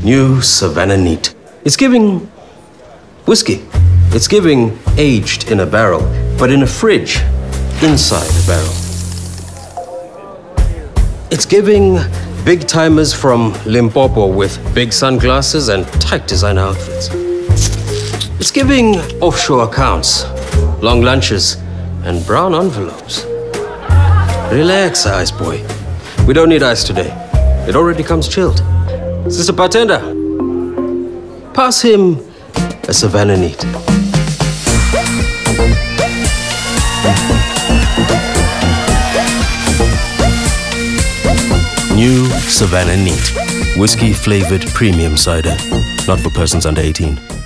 New Savanna Neat. It's giving whiskey. It's giving aged in a barrel, but in a fridge inside a barrel. It's giving big timers from Limpopo with big sunglasses and tight designer outfits. It's giving offshore accounts, long lunches, and brown envelopes. Relax, ice boy. We don't need ice today. It already comes chilled. Sister Bartender, pass him a Savanna Neat. New Savanna Neat. Whiskey-flavored premium cider. Not for persons under 18.